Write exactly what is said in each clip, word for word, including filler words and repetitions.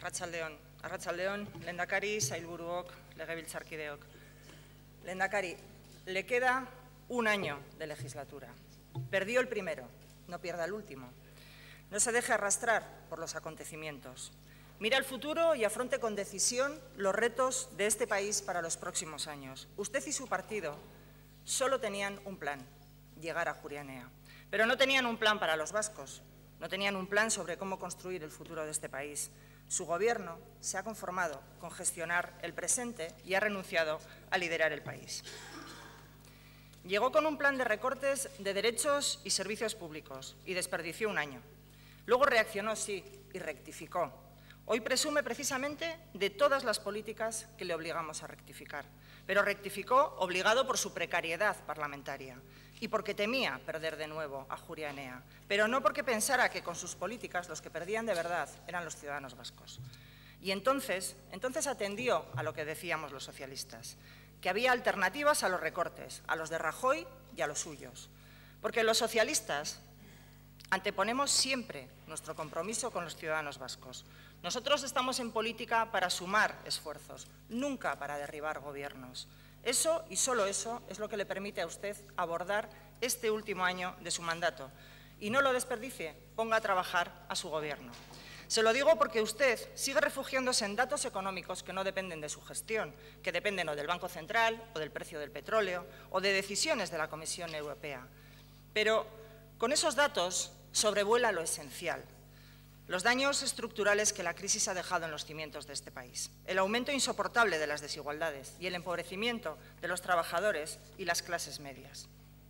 Arratsaldeon, Arratsaldeon, lehendakari, sailburuok, legebiltzarkideok. Lehendakari, le queda un año de legislatura. Perdió el primero, no pierda el último. No se deje arrastrar por los acontecimientos. Mire al futuro y afronte con decisión los retos de este país para los próximos años. Usted y su partido solo tenían un plan, llegar a Ajuria Enea. Pero no tenían un plan para los vascos, no tenían un plan sobre cómo construir el futuro de este país. Su Gobierno se ha conformado con gestionar el presente y ha renunciado a liderar el país. Llegó con un plan de recortes de derechos y servicios públicos y desperdició un año. Luego reaccionó, sí, y rectificó. Hoy presume precisamente de todas las políticas que le obligamos a rectificar, pero rectificó obligado por su precariedad parlamentaria y porque temía perder de nuevo a Ajuria Enea, pero no porque pensara que con sus políticas los que perdían de verdad eran los ciudadanos vascos. Y entonces, entonces atendió a lo que decíamos los socialistas, que había alternativas a los recortes, a los de Rajoy y a los suyos, porque los socialistas anteponemos siempre nuestro compromiso con los ciudadanos vascos. Nosotros estamos en política para sumar esfuerzos, nunca para derribar gobiernos. Eso y solo eso es lo que le permite a usted abordar este último año de su mandato. Y no lo desperdicie, ponga a trabajar a su Gobierno. Se lo digo porque usted sigue refugiándose en datos económicos que no dependen de su gestión, que dependen o del Banco Central, o del precio del petróleo, o de decisiones de la Comisión Europea. Pero con esos datos sobrevuela lo esencial. Los daños estructurales que la crisis ha dejado en los cimientos de este país, el aumento insoportable de las desigualdades y el empobrecimiento de los trabajadores y las clases medias.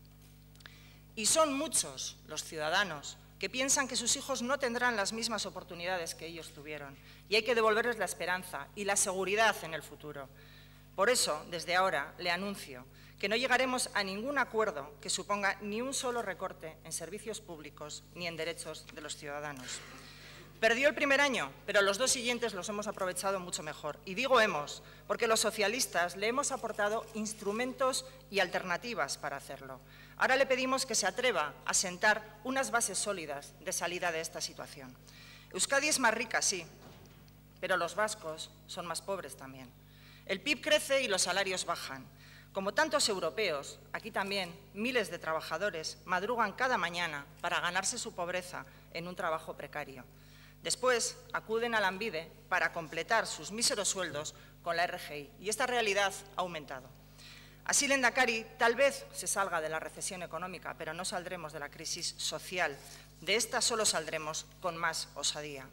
Y son muchos los ciudadanos que piensan que sus hijos no tendrán las mismas oportunidades que ellos tuvieron y hay que devolverles la esperanza y la seguridad en el futuro. Por eso, desde ahora, le anuncio que no llegaremos a ningún acuerdo que suponga ni un solo recorte en servicios públicos ni en derechos de los ciudadanos. Perdió el primer año, pero los dos siguientes los hemos aprovechado mucho mejor. Y digo hemos, porque los socialistas le hemos aportado instrumentos y alternativas para hacerlo. Ahora le pedimos que se atreva a sentar unas bases sólidas de salida de esta situación. Euskadi es más rica, sí, pero los vascos son más pobres también. El P I B crece y los salarios bajan. Como tantos europeos, aquí también miles de trabajadores madrugan cada mañana para ganarse su pobreza en un trabajo precario. Después acuden a Lanbide para completar sus míseros sueldos con la R G I y esta realidad ha aumentado. Así, lehendakari, tal vez se salga de la recesión económica, pero no saldremos de la crisis social. De esta solo saldremos con más osadía.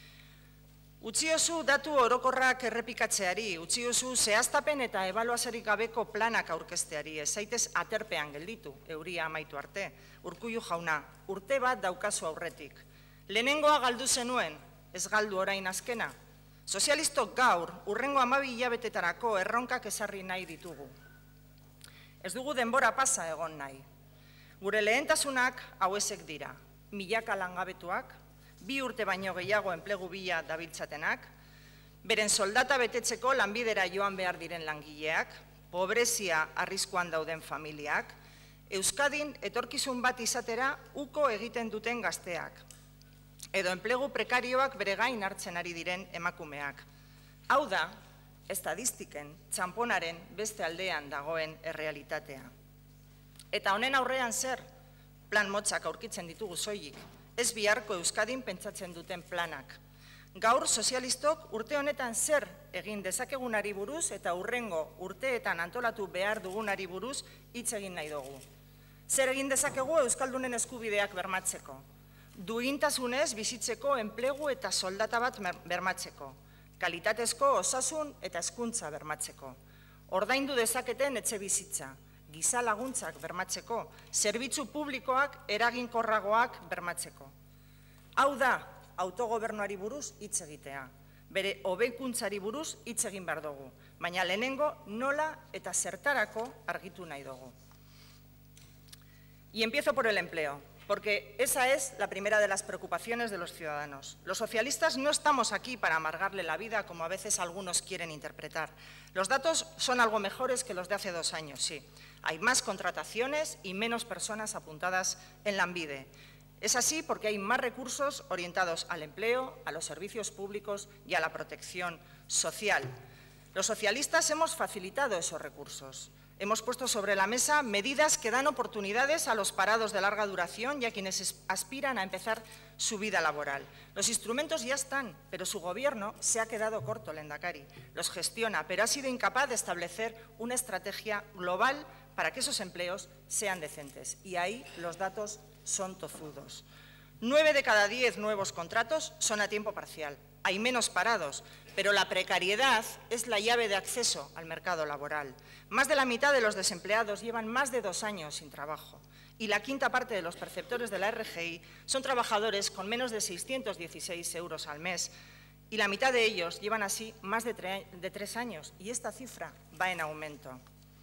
Utziozu datu orokorrak errepikatzeari, utziozu zehaztapen eta ebaluaziorik gabeko planak aurkezteari, ez zaitez aterpean gelditu, euria amaitu arte. Urkullu jauna, urte bat daukazu aurretik. Lehenengoa galdu zenuen, ez galdu orain azkena. Sozialistok gaur, urrengo hamabi hilabetetarako erronkak ezarri nahi ditugu. Ez dugu denbora pasa egon nahi. Gure lehentasunak hauesek dira, milaka langabetuak, bi urte baino gehiago enplegu bila dabiltzatenak, beren soldata betetzeko lanbidera joan behar diren langileak, pobrezia arriskuan dauden familiak, Euskadin etorkizun bat izatera uko egiten duten gazteak, edo enplegu prekarioak bere gain hartzen ari diren emakumeak. Hau da, estadistiken txamponaren beste aldean dagoen errealitatea. Eta honen aurrean zer, plan motzak aurkitzen ditugu soilik, ez biharko Euskadin pentsatzen duten planak. Gaur sozialistok urte honetan zer egin dezakegunari buruz eta hurrengo urteetan antolatu behar dugunari buruz hitz egin nahi dugu. Zer egin dezakegu euskaldunen eskubideak bermatzeko? Duintasunez bizitzeko enplegu eta soldata bat bermatzeko, kalitatezko osasun eta hezkuntza bermatzeko, ordaindu dezaketen etxe bizitza, giza laguntzak bermatzeko, zerbitzu publikoak eraginkorragoak bermatzeko. Hau da, autogobernuari buruz hitz egitea, bere hobekuntzari buruz hitz egin behar dugu, baina lehenengo nola eta zertarako argitu nahi dugu. Y empiezo por el empleo, porque esa es la primera de las preocupaciones de los ciudadanos. Los socialistas no estamos aquí para amargarle la vida, como a veces algunos quieren interpretar. Los datos son algo mejores que los de hace dos años, sí. Hay más contrataciones y menos personas apuntadas en Lanbide. Es así porque hay más recursos orientados al empleo, a los servicios públicos y a la protección social. Los socialistas hemos facilitado esos recursos. Hemos puesto sobre la mesa medidas que dan oportunidades a los parados de larga duración y a quienes aspiran a empezar su vida laboral. Los instrumentos ya están, pero su Gobierno se ha quedado corto, Lehendakari. Los gestiona, pero ha sido incapaz de establecer una estrategia global para que esos empleos sean decentes. Y ahí los datos son tozudos. Nueve de cada diez nuevos contratos son a tiempo parcial. Hay menos parados, pero la precariedad es la llave de acceso al mercado laboral. Más de la mitad de los desempleados llevan más de dos años sin trabajo y la quinta parte de los perceptores de la R G I son trabajadores con menos de seiscientos dieciséis euros al mes y la mitad de ellos llevan así más de, tre- de tres años y esta cifra va en aumento.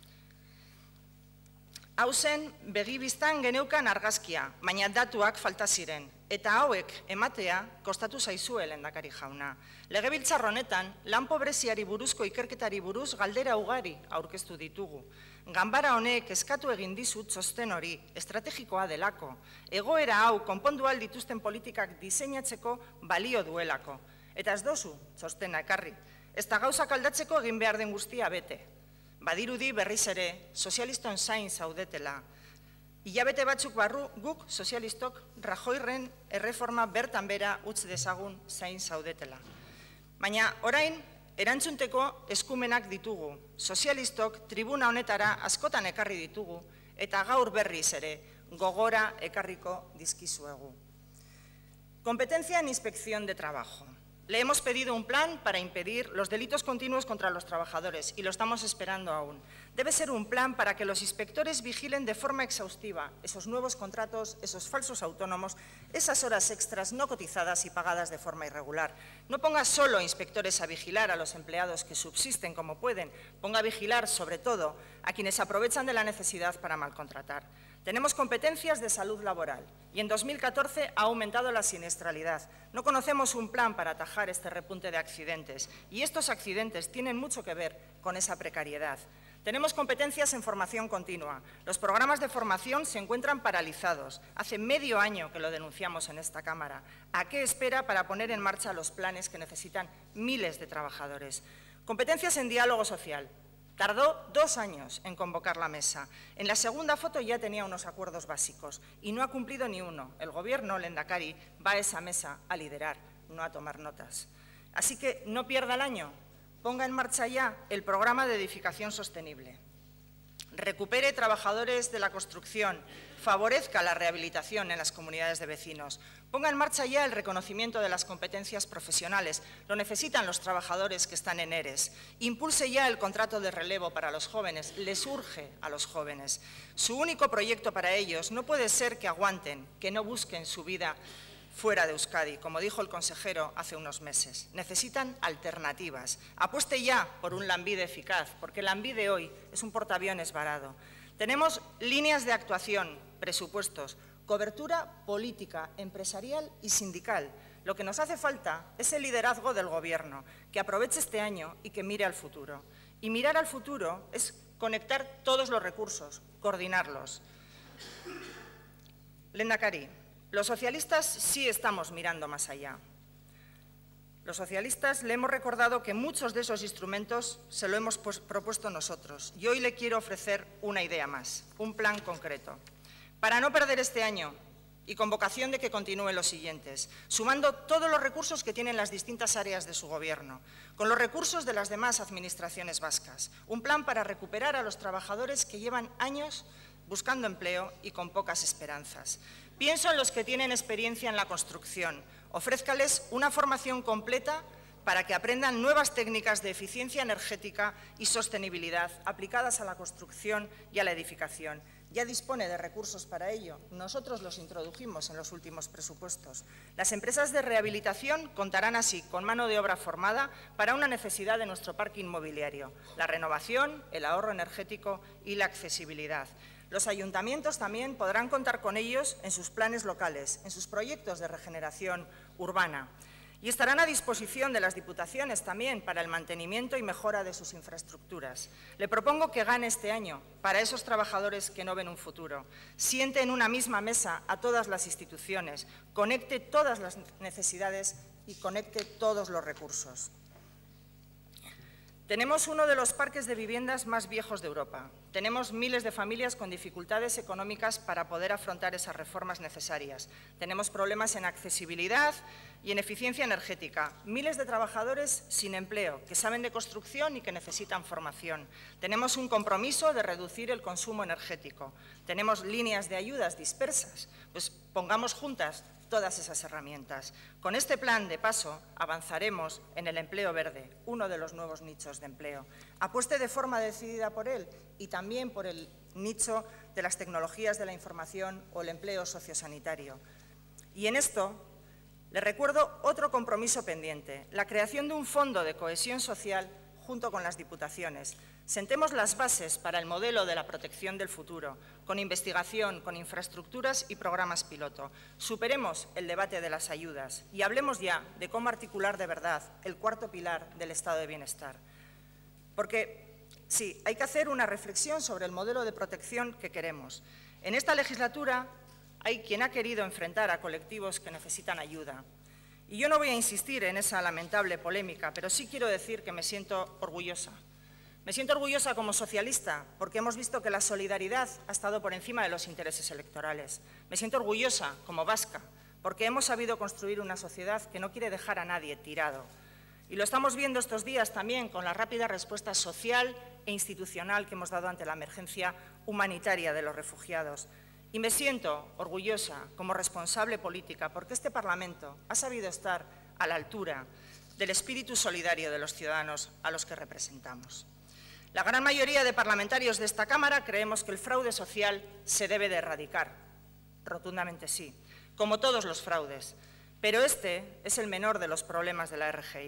Hauzen begibistan geneukan argazkia, baina datuak falta ziren, eta hauek ematea kostatu zaizue, Lehendakari jauna. Legebiltzar honetan, lan pobreziari buruzko ikerketari buruz galdera ugari aurkeztu ditugu. Ganbara honek eskatu egin dizut txosten hori, estrategikoa delako. Egoera hau konpondu ahal dituzten politikak diseinatzeko balio duelako. Eta ez dozu txostena ekarri, ez da gauzak aldatzeko egin behar den guztia bete. Badirudi berriz ere, sozialiston zain zaudetela. Hilabete batzuk barru, guk sozialistok Rajoyren erreforma bertan bera utz dezagun zain zaudetela. Baina orain, erantzunteko eskumenak ditugu. Sozialistok tribuna honetara askotan ekarri ditugu eta gaur berriz ere gogora ekarriko dizkizuegu. Competencia en inspección de trabajo. Le hemos pedido un plan para impedir los delitos continuos contra los trabajadores y lo estamos esperando aún. Debe ser un plan para que los inspectores vigilen de forma exhaustiva esos nuevos contratos, esos falsos autónomos, esas horas extras no cotizadas y pagadas de forma irregular. No ponga solo inspectores a vigilar a los empleados que subsisten como pueden, ponga a vigilar sobre todo a quienes aprovechan de la necesidad para malcontratar. Tenemos competencias de salud laboral y en dos mil catorce ha aumentado la siniestralidad. No conocemos un plan para atajar este repunte de accidentes y estos accidentes tienen mucho que ver con esa precariedad. Tenemos competencias en formación continua. Los programas de formación se encuentran paralizados. Hace medio año que lo denunciamos en esta Cámara. ¿A qué espera para poner en marcha los planes que necesitan miles de trabajadores? Competencias en diálogo social. Tardó dos años en convocar la mesa. En la segunda foto ya tenía unos acuerdos básicos y no ha cumplido ni uno. El Gobierno, Lehendakari, va a esa mesa a liderar, no a tomar notas. Así que no pierda el año, ponga en marcha ya el programa de edificación sostenible. Recupere trabajadores de la construcción, favorezca la rehabilitación en las comunidades de vecinos, ponga en marcha ya el reconocimiento de las competencias profesionales, lo necesitan los trabajadores que están en ERES, impulse ya el contrato de relevo para los jóvenes, les urge a los jóvenes. Su único proyecto para ellos no puede ser que aguanten, que no busquen su vida fuera de Euskadi, como dijo el consejero hace unos meses. Necesitan alternativas. Apueste ya por un Lanbide eficaz, porque Lanbide hoy es un portaaviones varado. Tenemos líneas de actuación, presupuestos, cobertura política, empresarial y sindical. Lo que nos hace falta es el liderazgo del Gobierno, que aproveche este año y que mire al futuro. Y mirar al futuro es conectar todos los recursos, coordinarlos. Lehendakari, los socialistas sí estamos mirando más allá. Los socialistas le hemos recordado que muchos de esos instrumentos se lo hemos propuesto nosotros y hoy le quiero ofrecer una idea más, un plan concreto. Para no perder este año y con vocación de que continúen los siguientes, sumando todos los recursos que tienen las distintas áreas de su Gobierno, con los recursos de las demás administraciones vascas, un plan para recuperar a los trabajadores que llevan años buscando empleo y con pocas esperanzas. Pienso en los que tienen experiencia en la construcción. Ofrézcales una formación completa para que aprendan nuevas técnicas de eficiencia energética y sostenibilidad aplicadas a la construcción y a la edificación. Ya dispone de recursos para ello. Nosotros los introdujimos en los últimos presupuestos. Las empresas de rehabilitación contarán así con mano de obra formada para una necesidad de nuestro parque inmobiliario, la renovación, el ahorro energético y la accesibilidad. Los ayuntamientos también podrán contar con ellos en sus planes locales, en sus proyectos de regeneración urbana. Y estarán a disposición de las diputaciones también para el mantenimiento y mejora de sus infraestructuras. Le propongo que gane este año para esos trabajadores que no ven un futuro. Siente en una misma mesa a todas las instituciones, conecte todas las necesidades y conecte todos los recursos. Tenemos uno de los parques de viviendas más viejos de Europa. Tenemos miles de familias con dificultades económicas para poder afrontar esas reformas necesarias. Tenemos problemas en accesibilidad y en eficiencia energética. Miles de trabajadores sin empleo, que saben de construcción y que necesitan formación. Tenemos un compromiso de reducir el consumo energético. Tenemos líneas de ayudas dispersas. Pues pongamos juntas todas esas herramientas. Con este plan, de paso, avanzaremos en el empleo verde, uno de los nuevos nichos de empleo. Apueste de forma decidida por él y también por el nicho de las tecnologías de la información o el empleo sociosanitario. Y en esto le recuerdo otro compromiso pendiente, la creación de un fondo de cohesión social junto con las diputaciones. Sentemos las bases para el modelo de la protección del futuro, con investigación, con infraestructuras y programas piloto. Superemos el debate de las ayudas y hablemos ya de cómo articular de verdad el cuarto pilar del estado de bienestar. Porque, sí, hay que hacer una reflexión sobre el modelo de protección que queremos. En esta legislatura hay quien ha querido enfrentar a colectivos que necesitan ayuda. Y yo no voy a insistir en esa lamentable polémica, pero sí quiero decir que me siento orgullosa. Me siento orgullosa como socialista porque hemos visto que la solidaridad ha estado por encima de los intereses electorales. Me siento orgullosa como vasca porque hemos sabido construir una sociedad que no quiere dejar a nadie tirado. Y lo estamos viendo estos días también con la rápida respuesta social e institucional que hemos dado ante la emergencia humanitaria de los refugiados. Y me siento orgullosa como responsable política porque este Parlamento ha sabido estar a la altura del espíritu solidario de los ciudadanos a los que representamos. La gran mayoría de parlamentarios de esta Cámara creemos que el fraude social se debe de erradicar. Rotundamente sí, como todos los fraudes. Pero este es el menor de los problemas de la R G I.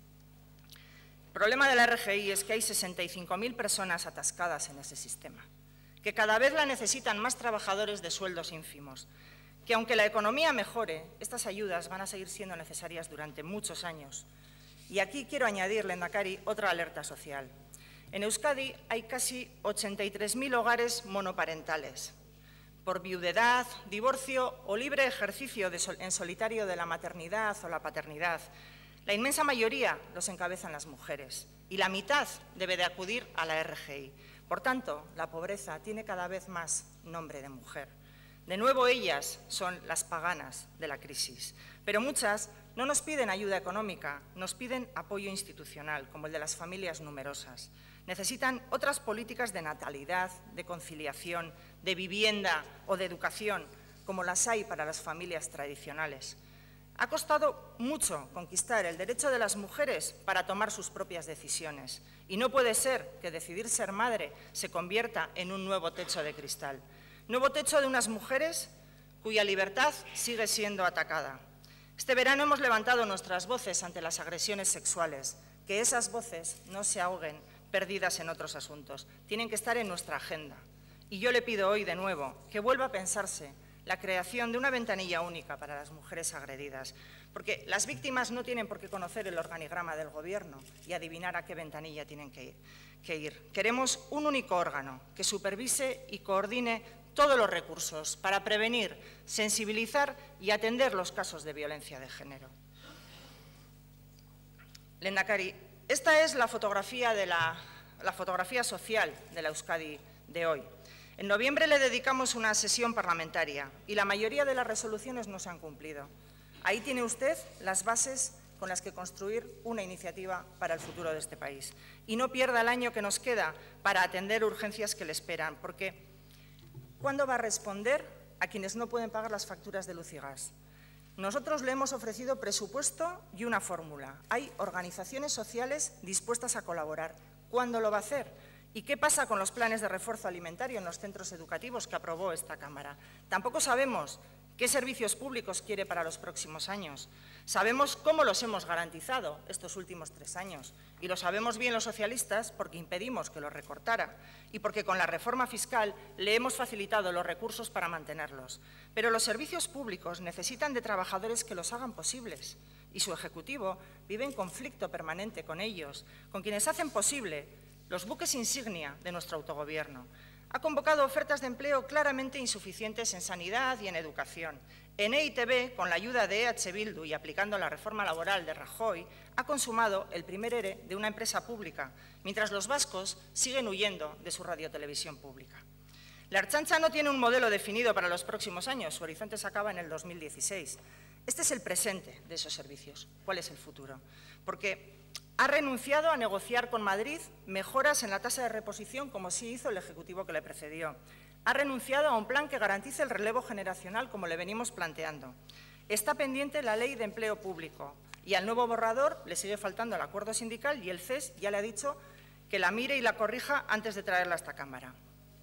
El problema de la R G I es que hay sesenta y cinco mil personas atascadas en ese sistema, que cada vez la necesitan más trabajadores de sueldos ínfimos, que aunque la economía mejore, estas ayudas van a seguir siendo necesarias durante muchos años. Y aquí quiero añadir, Lehendakari, otra alerta social. En Euskadi hay casi ochenta y tres mil hogares monoparentales, por viudedad, divorcio o libre ejercicio de sol, en solitario de la maternidad o la paternidad. La inmensa mayoría los encabezan las mujeres y la mitad debe de acudir a la R G I. Por tanto, la pobreza tiene cada vez más nombre de mujer. De nuevo, ellas son las paganas de la crisis, pero muchas no nos piden ayuda económica, nos piden apoyo institucional, como el de las familias numerosas. Necesitan otras políticas de natalidad, de conciliación, de vivienda o de educación, como las hay para las familias tradicionales. Ha costado mucho conquistar el derecho de las mujeres para tomar sus propias decisiones y no puede ser que decidir ser madre se convierta en un nuevo techo de cristal. Nuevo techo de unas mujeres cuya libertad sigue siendo atacada. Este verano hemos levantado nuestras voces ante las agresiones sexuales. Que esas voces no se ahoguen perdidas en otros asuntos. Tienen que estar en nuestra agenda. Y yo le pido hoy de nuevo que vuelva a pensarse la creación de una ventanilla única para las mujeres agredidas, porque las víctimas no tienen por qué conocer el organigrama del Gobierno y adivinar a qué ventanilla tienen que ir. Que ir. Queremos un único órgano que supervise y coordine todos los recursos para prevenir, sensibilizar y atender los casos de violencia de género. Lehendakari, esta es la fotografía, de la, la fotografía social de la Euskadi de hoy. En noviembre le dedicamos una sesión parlamentaria y la mayoría de las resoluciones no se han cumplido. Ahí tiene usted las bases con las que construir una iniciativa para el futuro de este país. Y no pierda el año que nos queda para atender urgencias que le esperan, porque ¿cuándo va a responder a quienes no pueden pagar las facturas de luz y gas? Nosotros le hemos ofrecido presupuesto y una fórmula. Hay organizaciones sociales dispuestas a colaborar. ¿Cuándo lo va a hacer? ¿Y qué pasa con los planes de refuerzo alimentario en los centros educativos que aprobó esta Cámara? Tampoco sabemos ¿Qué servicios públicos quiere para los próximos años? Sabemos cómo los hemos garantizado estos últimos tres años y lo sabemos bien los socialistas porque impedimos que los recortara y porque con la reforma fiscal le hemos facilitado los recursos para mantenerlos. Pero los servicios públicos necesitan de trabajadores que los hagan posibles y su Ejecutivo vive en conflicto permanente con ellos, con quienes hacen posible los buques insignia de nuestro autogobierno. Ha convocado ofertas de empleo claramente insuficientes en sanidad y en educación. En E I Te Be, con la ayuda de E H Bildu y aplicando la reforma laboral de Rajoy, ha consumado el primer ERE de una empresa pública, mientras los vascos siguen huyendo de su radiotelevisión pública. La Ertzaintza no tiene un modelo definido para los próximos años, su horizonte se acaba en el dos mil dieciséis. Este es el presente de esos servicios. ¿Cuál es el futuro? Porque ha renunciado a negociar con Madrid mejoras en la tasa de reposición, como sí hizo el Ejecutivo que le precedió. Ha renunciado a un plan que garantice el relevo generacional, como le venimos planteando. Está pendiente la Ley de Empleo Público y al nuevo borrador le sigue faltando el acuerdo sindical y el C E S ya le ha dicho que la mire y la corrija antes de traerla a esta Cámara.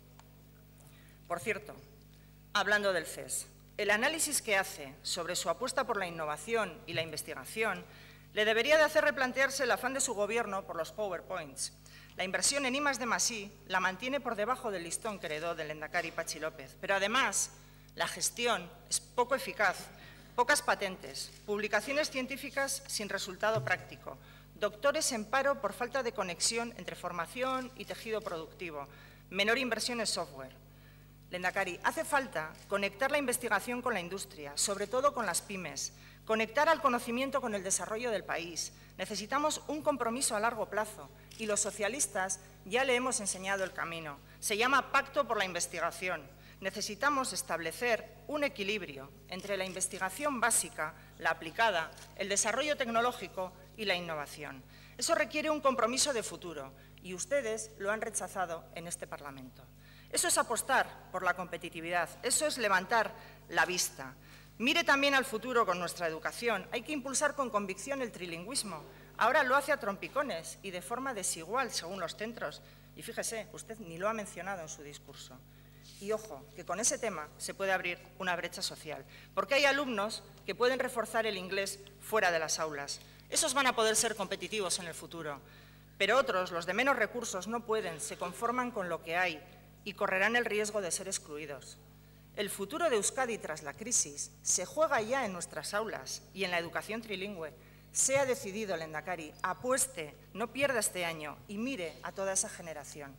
Por cierto, hablando del C E S, el análisis que hace sobre su apuesta por la innovación y la investigación le debería de hacer replantearse el afán de su Gobierno por los PowerPoints. La inversión en I más D más I la mantiene por debajo del listón que heredó del lehendakari Patxi López, pero además la gestión es poco eficaz, pocas patentes, publicaciones científicas sin resultado práctico, doctores en paro por falta de conexión entre formación y tejido productivo, menor inversión en software. Lehendakari, hace falta conectar la investigación con la industria, sobre todo con las pymes, conectar al conocimiento con el desarrollo del país. Necesitamos un compromiso a largo plazo y los socialistas ya le hemos enseñado el camino. Se llama Pacto por la Investigación. Necesitamos establecer un equilibrio entre la investigación básica, la aplicada, el desarrollo tecnológico y la innovación. Eso requiere un compromiso de futuro y ustedes lo han rechazado en este Parlamento. Eso es apostar por la competitividad, eso es levantar la vista. Mire también al futuro con nuestra educación. Hay que impulsar con convicción el trilingüismo. Ahora lo hace a trompicones y de forma desigual según los centros. Y fíjese, usted ni lo ha mencionado en su discurso. Y ojo, que con ese tema se puede abrir una brecha social, porque hay alumnos que pueden reforzar el inglés fuera de las aulas. Esos van a poder ser competitivos en el futuro, pero otros, los de menos recursos, no pueden, se conforman con lo que hay y correrán el riesgo de ser excluidos. El futuro de Euskadi tras la crisis se juega ya en nuestras aulas y en la educación trilingüe. Sea decidido, lehendakari, apueste, no pierda este año y mire a toda esa generación.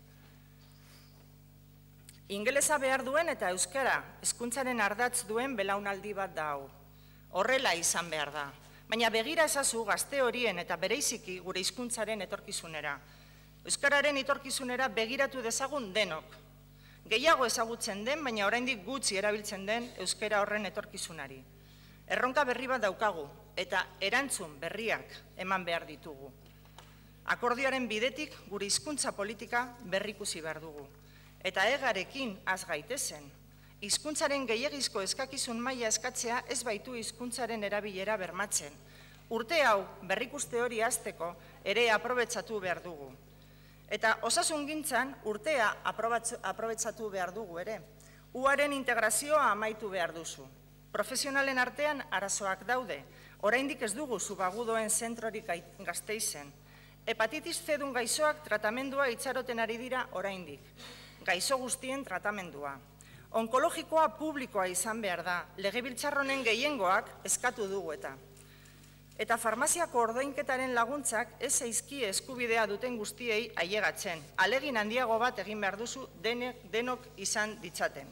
Ingelesa behar duen eta euskara, hezkuntzaren ardatz duen belaunaldi bat da hau. Horrela izan behar da. Baina begira ezazu gazte horien eta bereiziki gure hizkuntzaren etorkizunera. Euskararen etorkizunera begiratu dezagun denok. Gehiago ezagutzen den, baina oraindik gutxi erabiltzen den euskara horren etorkizunari. Erronka berri bat daukagu eta erantzun berriak eman behar ditugu. Akordioaren bidetik gure hizkuntza politika berrikusi behar dugu. Eta egarekin az gaitezen. Hizkuntzaren gehiegizko eskakizun maila eskatzea ez baitu hizkuntzaren erabilera bermatzen. Urte hau berrikuste hori hasteko ere aprobetxatu behar dugu. Eta osasungintzan urtea aprobetxatu behar dugu ere. Uaren integrazioa amaitu behar duzu. Profesionalen artean arazoak daude. Oraindik ez dugu subagudoen zentrorik Gasteizen. Hepatitis C-dun gaixoak tratamendua itxaroten ari dira oraindik. Gaixo guztien tratamendua. Onkologikoa publikoa izan behar da, legebiltzar honen gehiengoak eskatu dugu eta. Eta farmaziako ordoinketaren laguntzak ez zaizkie eskubidea duten guztiei ailegatzen. Alegin handiago bat egin behar duzu denok izan ditzaten.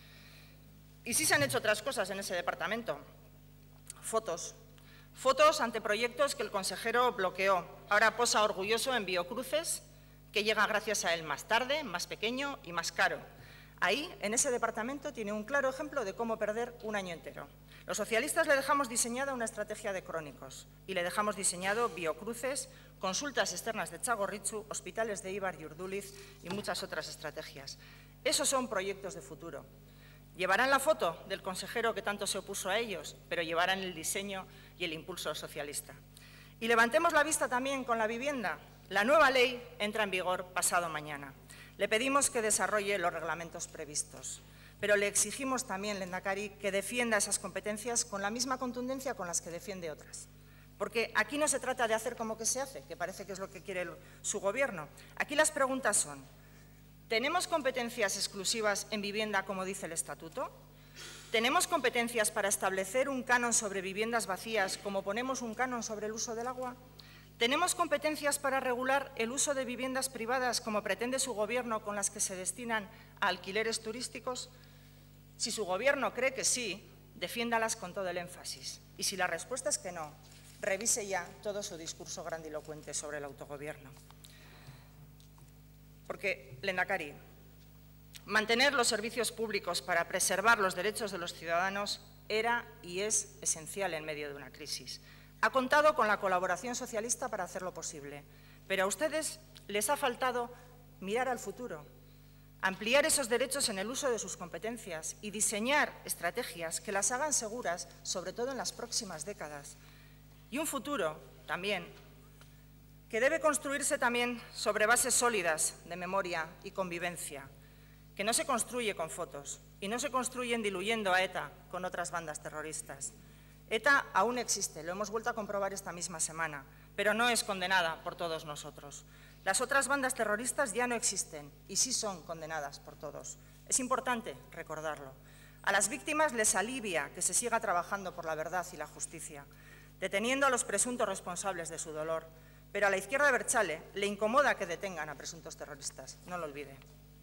Y sí se han hecho otras cosas en ese departamento. Fotos. Fotos ante proyectos que el consejero bloqueó. Ahora posa orgulloso en Biocruces, que llega gracias a él más tarde, más pequeño y más caro. Ahí, en ese departamento, tiene un claro ejemplo de cómo perder un año entero. Los socialistas le dejamos diseñada una estrategia de crónicos y le dejamos diseñado Biocruces, consultas externas de Txagorritxu, hospitales de Eibar y Urduliz y muchas otras estrategias. Esos son proyectos de futuro. Llevarán la foto del consejero que tanto se opuso a ellos, pero llevarán el diseño y el impulso socialista. Y levantemos la vista también con la vivienda. La nueva ley entra en vigor pasado mañana. Le pedimos que desarrolle los reglamentos previstos. pero le exigimos también, Lehendakari, que defienda esas competencias con la misma contundencia con las que defiende otras. Porque aquí no se trata de hacer como que se hace, que parece que es lo que quiere el, su Gobierno. Aquí las preguntas son, ¿tenemos competencias exclusivas en vivienda, como dice el Estatuto? ¿Tenemos competencias para establecer un canon sobre viviendas vacías, como ponemos un canon sobre el uso del agua? ¿Tenemos competencias para regular el uso de viviendas privadas, como pretende su Gobierno, con las que se destinan a alquileres turísticos? Si su Gobierno cree que sí, defiéndalas con todo el énfasis. Y si la respuesta es que no, revise ya todo su discurso grandilocuente sobre el autogobierno. Porque, Lehendakari, mantener los servicios públicos para preservar los derechos de los ciudadanos era y es esencial en medio de una crisis. Ha contado con la colaboración socialista para hacerlo posible, pero a ustedes les ha faltado mirar al futuro, ampliar esos derechos en el uso de sus competencias y diseñar estrategias que las hagan seguras, sobre todo en las próximas décadas. Y un futuro, también, que debe construirse también sobre bases sólidas de memoria y convivencia, que no se construye con fotos y no se construyen diluyendo a ETA con otras bandas terroristas. ETA aún existe, lo hemos vuelto a comprobar esta misma semana, pero no es condenada por todos nosotros. Las otras bandas terroristas ya no existen y sí son condenadas por todos. Es importante recordarlo. A las víctimas les alivia que se siga trabajando por la verdad y la justicia, deteniendo a los presuntos responsables de su dolor, pero a la izquierda abertzale le incomoda que detengan a presuntos terroristas, no lo olvide.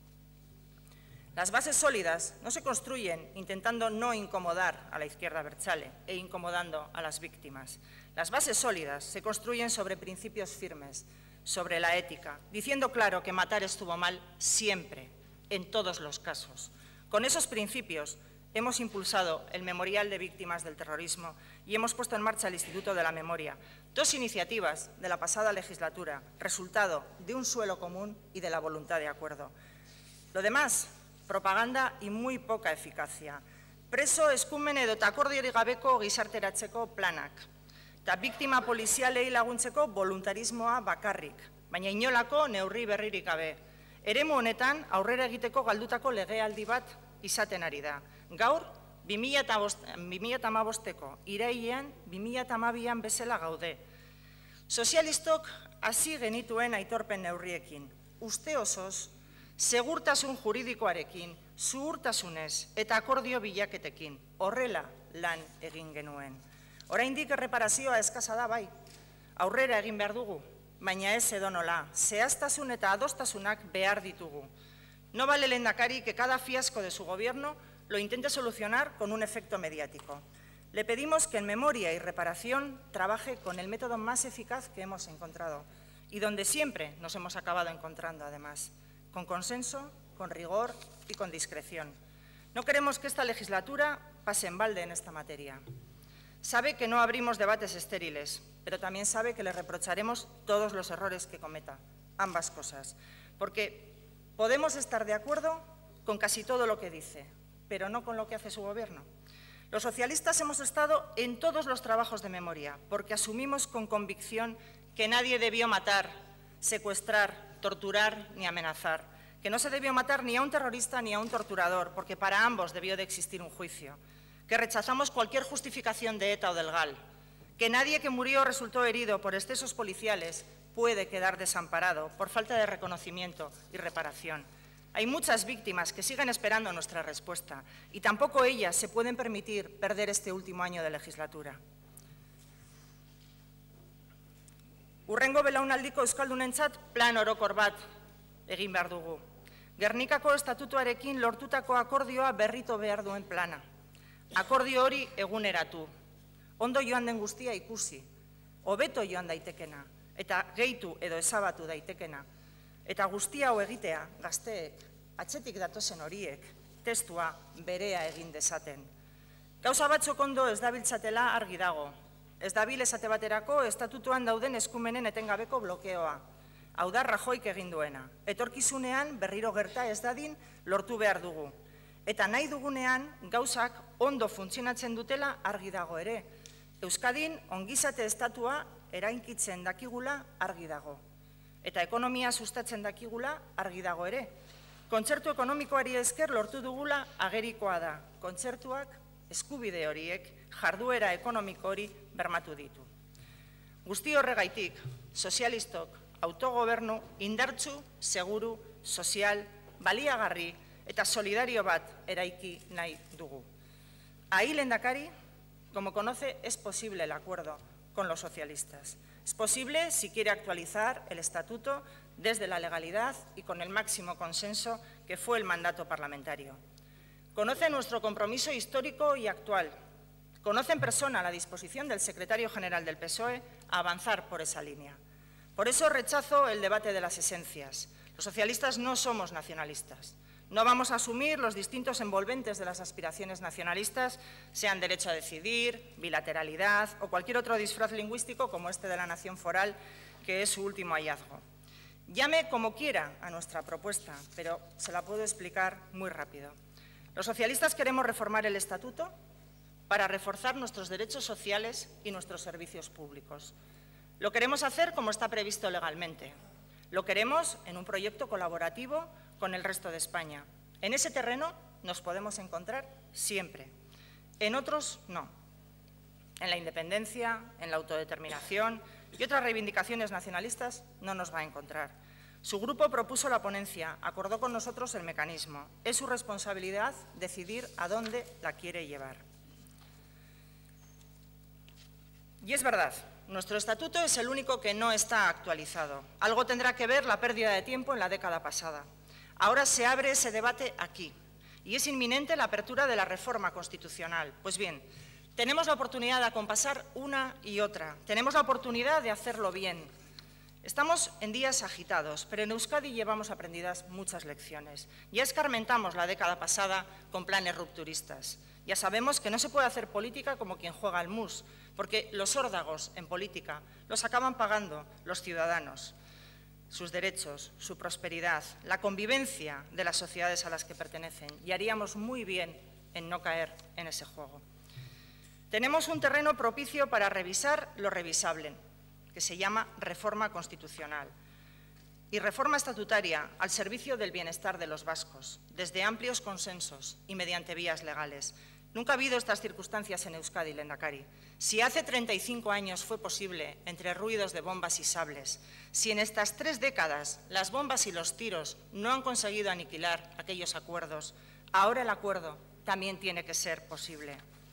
Las bases sólidas no se construyen intentando no incomodar a la izquierda abertzale e incomodando a las víctimas. Las bases sólidas se construyen sobre principios firmes, sobre la ética, diciendo claro que matar estuvo mal siempre, en todos los casos. Con esos principios hemos impulsado el Memorial de Víctimas del Terrorismo y hemos puesto en marcha el Instituto de la Memoria, dos iniciativas de la pasada legislatura, resultado de un suelo común y de la voluntad de acuerdo. Lo demás, propaganda y muy poca eficacia. Preso eskumen edo eta akordiorik gabeko gizarteratzeko planak. Eta biktima polizialei laguntzeko voluntarismoa bakarrik, baina inolako neurri berririk gabe. Eremu honetan aurrera egiteko galdutako legealdi bat izaten ari da. Gaur, bi mila hamabosteko irailean, bi mila hamabian bezala gaude. Sozialistok hasi genituen aitorpen neurriekin, uste osoz, segurtasun juridikoarekin, zuhurtasunez eta akordio bilaketekin, horrela lan egin genuen. Oraindik erreparazioa eskasa da bai, aurrera egin behar dugu, baina ez edonola, zehaztasun eta adostasunak behar ditugu. No vale, Lehendakari, que cada fiasco de su gobierno lo intente solucionar con un efecto mediático. Le pedimos que en memoria y reparación trabaje con el método más eficaz que hemos encontrado y donde siempre nos hemos acabado encontrando, además, con consenso, con rigor y con discreción. No queremos que esta legislatura pase en balde en esta materia. Sabe que no abrimos debates estériles, pero también sabe que le reprocharemos todos los errores que cometa, ambas cosas, porque podemos estar de acuerdo con casi todo lo que dice, pero no con lo que hace su gobierno. Los socialistas hemos estado en todos los trabajos de memoria, porque asumimos con convicción que nadie debió matar, secuestrar, torturar ni amenazar, que no se debió matar ni a un terrorista ni a un torturador, porque para ambos debió de existir un juicio, que rechazamos cualquier justificación de ETA o del GAL, que nadie que murió o resultó herido por excesos policiales puede quedar desamparado por falta de reconocimiento y reparación. Hay muchas víctimas que siguen esperando nuestra respuesta y tampoco ellas se pueden permitir perder este último año de legislatura. Hurrengo belaunaldiko euskaldunentzat plan orokor bat egin behar dugu. Gernikako estatutuarekin lortutako akordioa berrito behar duen plana. Akordio hori eguneratu. Ondo joan den guztia ikusi. Hobeto joan daitekena eta gehitu edo ezabatu daitekena. Eta guztia hau egitea, gazteek, atzetik datozen horiek, testua berea egin dezaten. Gauza batzuk ondo ez dabiltzatela argi dago. Ez dabil esate baterako estatutuan dauden eskumenen etengabeko blokeoa. Hau da Rajoyk egin duena. Etorkizunean berriro gerta ez dadin lortu behar dugu. Eta nahi dugunean gauzak ondo funtzionatzen dutela argi dago ere. Euskadin ongizate estatua erainkitzen dakigula argi dago. Eta ekonomia sustatzen dakigula argi dago ere. kontzertu ekonomikoari esker lortu dugula agerikoa da. Kontzertuak eskubide horiek jarduera ekonomiko hori bermatu ditu. Guzti horregaitik, sozialistok autogobernu indartsu, seguru, sozial, baliagarri eta solidario bat eraiki nahi dugu. Ahí, lehendakari, como conoce, es posible el acuerdo con los socialistas. Es posible si quiere actualizar el estatuto desde la legalidad y con el máximo consenso que fue el mandato parlamentario. Conoce nuestro compromiso histórico y actual. Conoce en persona la disposición del secretario general del P S O E a avanzar por esa línea. Por eso rechazo el debate de las esencias. Los socialistas no somos nacionalistas. No vamos a asumir los distintos envolventes de las aspiraciones nacionalistas, sean derecho a decidir, bilateralidad o cualquier otro disfraz lingüístico como este de la nación foral, que es su último hallazgo. Llame como quiera a nuestra propuesta, pero se la puedo explicar muy rápido. Los socialistas queremos reformar el estatuto para reforzar nuestros derechos sociales y nuestros servicios públicos. Lo queremos hacer como está previsto legalmente. Lo queremos en un proyecto colaborativo con el resto de España. En ese terreno nos podemos encontrar siempre. En otros, no. En la independencia, en la autodeterminación y otras reivindicaciones nacionalistas no nos va a encontrar. Su grupo propuso la ponencia, acordó con nosotros el mecanismo. Es su responsabilidad decidir a dónde la quiere llevar. Y es verdad, nuestro estatuto es el único que no está actualizado. Algo tendrá que ver la pérdida de tiempo en la década pasada. Ahora se abre ese debate aquí y es inminente la apertura de la reforma constitucional. Pues bien, tenemos la oportunidad de acompasar una y otra. Tenemos la oportunidad de hacerlo bien. Estamos en días agitados, pero en Euskadi llevamos aprendidas muchas lecciones. Ya escarmentamos la década pasada con planes rupturistas. Ya sabemos que no se puede hacer política como quien juega al mus, porque los órdagos en política los acaban pagando los ciudadanos. Sus derechos, su prosperidad, la convivencia de las sociedades a las que pertenecen, y haríamos muy bien en no caer en ese juego. Tenemos un terreno propicio para revisar lo revisable, que se llama reforma constitucional, y reforma estatutaria al servicio del bienestar de los vascos, desde amplios consensos y mediante vías legales. Nunca ha habido estas circunstancias en Euskadi, lehendakari. Si hace treinta y cinco años fue posible, entre ruidos de bombas y sables, si en estas tres décadas las bombas y los tiros no han conseguido aniquilar aquellos acuerdos, ahora el acuerdo también tiene que ser posible.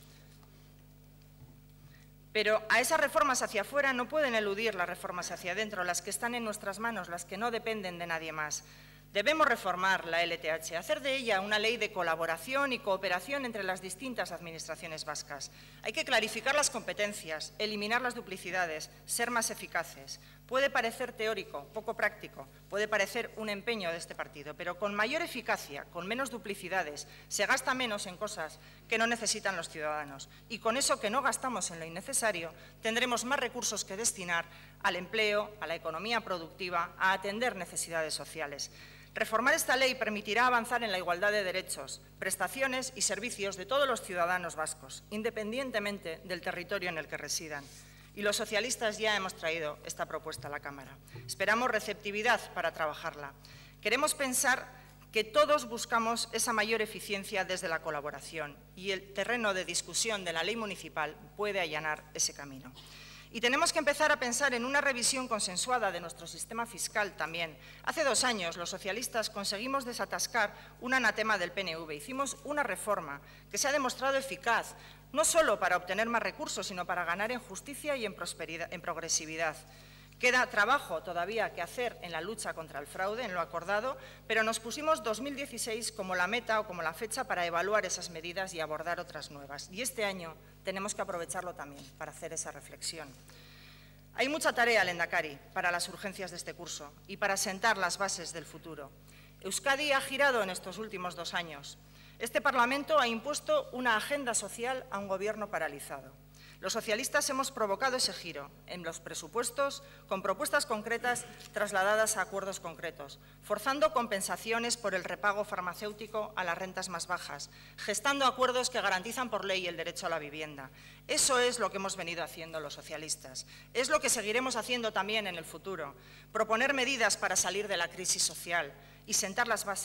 Pero a esas reformas hacia afuera no pueden eludir las reformas hacia adentro, las que están en nuestras manos, las que no dependen de nadie más. Debemos reformar la L T H, hacer de ella una ley de colaboración y cooperación entre las distintas administraciones vascas. Hay que clarificar las competencias, eliminar las duplicidades, ser más eficaces. Puede parecer teórico, poco práctico, puede parecer un empeño de este partido, pero con mayor eficacia, con menos duplicidades, se gasta menos en cosas que no necesitan los ciudadanos. Y con eso que no gastamos en lo innecesario, tendremos más recursos que destinar al empleo, a la economía productiva, a atender necesidades sociales. Reformar esta ley permitirá avanzar en la igualdad de derechos, prestaciones y servicios de todos los ciudadanos vascos, independientemente del territorio en el que residan. Y los socialistas ya hemos traído esta propuesta a la Cámara. Esperamos receptividad para trabajarla. Queremos pensar que todos buscamos esa mayor eficiencia desde la colaboración y el terreno de discusión de la ley municipal puede allanar ese camino. Y tenemos que empezar a pensar en una revisión consensuada de nuestro sistema fiscal también. Hace dos años los socialistas conseguimos desatascar un anatema del P N V. Hicimos una reforma que se ha demostrado eficaz, no solo para obtener más recursos, sino para ganar en justicia y en, prosperidad, en progresividad. Queda trabajo todavía que hacer en la lucha contra el fraude, en lo acordado, pero nos pusimos dos mil dieciséis como la meta o como la fecha para evaluar esas medidas y abordar otras nuevas. Y este año tenemos que aprovecharlo también para hacer esa reflexión. Hay mucha tarea, lehendakari, para las urgencias de este curso y para sentar las bases del futuro. Euskadi ha girado en estos últimos dos años. Este Parlamento ha impuesto una agenda social a un gobierno paralizado. Los socialistas hemos provocado ese giro en los presupuestos con propuestas concretas trasladadas a acuerdos concretos, forzando compensaciones por el repago farmacéutico a las rentas más bajas, gestando acuerdos que garantizan por ley el derecho a la vivienda. Eso es lo que hemos venido haciendo los socialistas. Es lo que seguiremos haciendo también en el futuro. Proponer medidas para salir de la crisis social y sentar las bases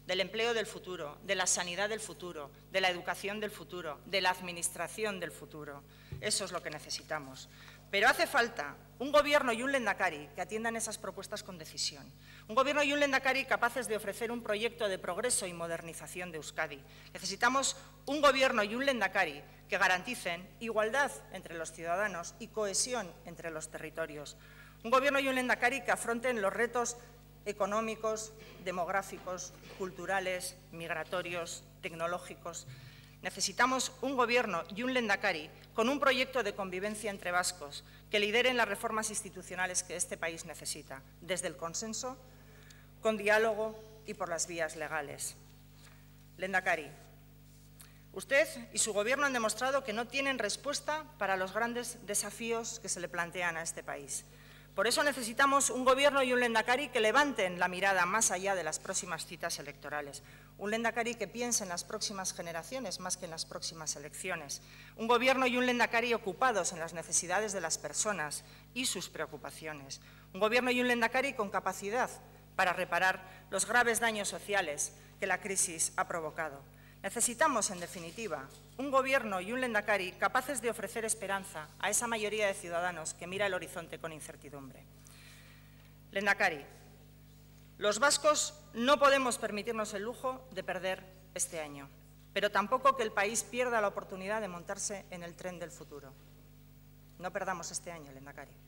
del empleo del futuro, de la sanidad del futuro, de la educación del futuro, de la administración del futuro. Eso es lo que necesitamos. Pero hace falta un Gobierno y un Lehendakari que atiendan esas propuestas con decisión. Un Gobierno y un Lehendakari capaces de ofrecer un proyecto de progreso y modernización de Euskadi. Necesitamos un Gobierno y un Lehendakari que garanticen igualdad entre los ciudadanos y cohesión entre los territorios. Un Gobierno y un Lehendakari que afronten los retos económicos, demográficos, culturales, migratorios, tecnológicos. Necesitamos un Gobierno y un Lehendakari con un proyecto de convivencia entre vascos que lideren las reformas institucionales que este país necesita, desde el consenso, con diálogo y por las vías legales. Lehendakari, usted y su Gobierno han demostrado que no tienen respuesta para los grandes desafíos que se le plantean a este país. Por eso necesitamos un Gobierno y un Lehendakari que levanten la mirada más allá de las próximas citas electorales. Un Lehendakari que piense en las próximas generaciones más que en las próximas elecciones. Un Gobierno y un Lehendakari ocupados en las necesidades de las personas y sus preocupaciones. Un Gobierno y un Lehendakari con capacidad para reparar los graves daños sociales que la crisis ha provocado. Necesitamos, en definitiva, un Gobierno y un Lehendakari capaces de ofrecer esperanza a esa mayoría de ciudadanos que mira el horizonte con incertidumbre. Lehendakari, los vascos no podemos permitirnos el lujo de perder este año, pero tampoco que el país pierda la oportunidad de montarse en el tren del futuro. No perdamos este año, Lehendakari.